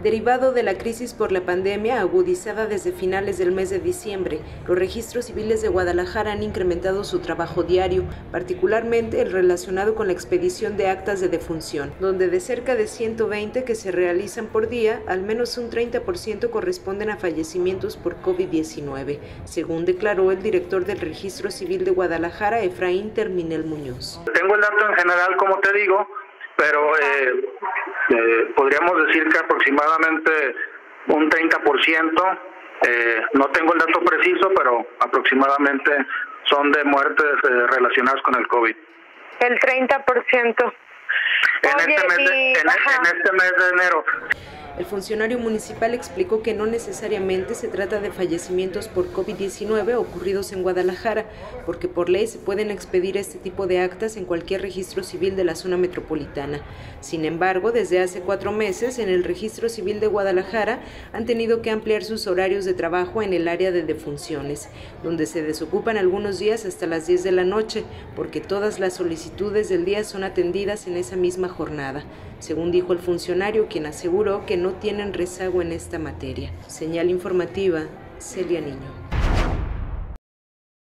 Derivado de la crisis por la pandemia agudizada desde finales del mes de diciembre, los registros civiles de Guadalajara han incrementado su trabajo diario, particularmente el relacionado con la expedición de actas de defunción, donde de cerca de 120 que se realizan por día, al menos un 30% corresponden a fallecimientos por COVID-19, según declaró el director del Registro Civil de Guadalajara, Efraín Terminel Muñoz. Tengo el dato en general, como te digo, pero podríamos decir que aproximadamente un 30%, no tengo el dato preciso, pero aproximadamente son de muertes relacionadas con el COVID. El 30%. En este mes de enero. El funcionario municipal explicó que no necesariamente se trata de fallecimientos por COVID-19 ocurridos en Guadalajara, porque por ley se pueden expedir este tipo de actas en cualquier registro civil de la zona metropolitana. Sin embargo, desde hace 4 meses, en el Registro Civil de Guadalajara han tenido que ampliar sus horarios de trabajo en el área de defunciones, donde se desocupan algunos días hasta las 10 de la noche, porque todas las solicitudes del día son atendidas en esa misma jornada, según dijo el funcionario, quien aseguró que no tienen rezago en esta materia. Señal informativa, Celia Niño.